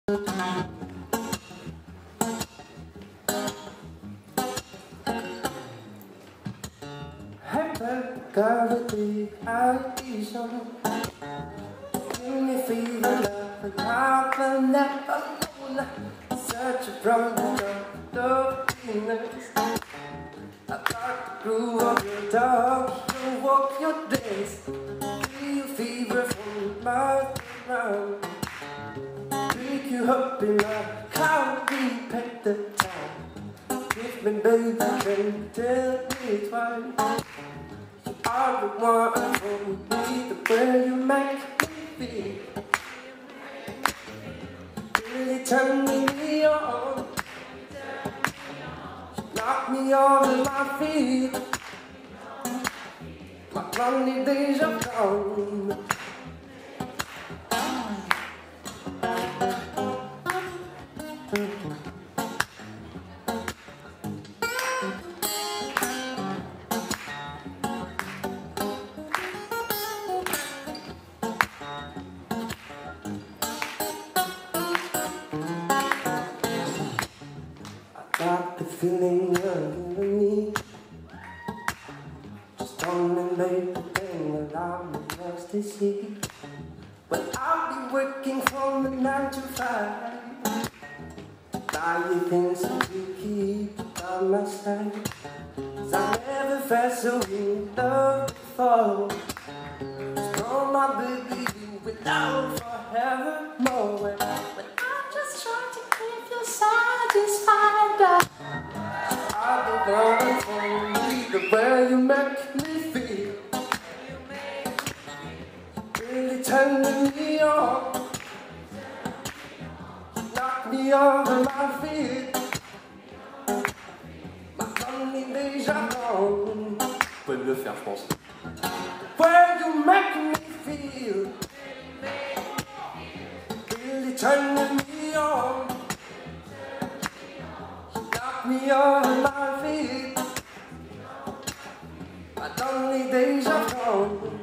Gravity, ideation. Give me fever, love, and I've never known such a brother of penis. I like the groove of your dog, you walk your days. Feel fever from mouth to mouth. Pick you up in my car, we pet the town. Give me baby, then tell me twice. I would want for me the way you make me feel. Really turn me on. Knock me on my feet. My lonely days are gone. Got the feeling you're me. Just don't make the thing that I'm supposed to see. But I'll be working from the 9 to 5. Buy you things to keep by my side. 'Cause I never felt so in love before. Just know my baby, you will love forevermore. But I'm just trying to keep you satisfied. I've been wanting for you the way you make me feel. Really turning me on. Knock me over my feet. My lonely days are gone. Vous pouvez mieux le faire, je pense. Where you make me feel. Really turning me on. Me on my feet. My lonely days are gone.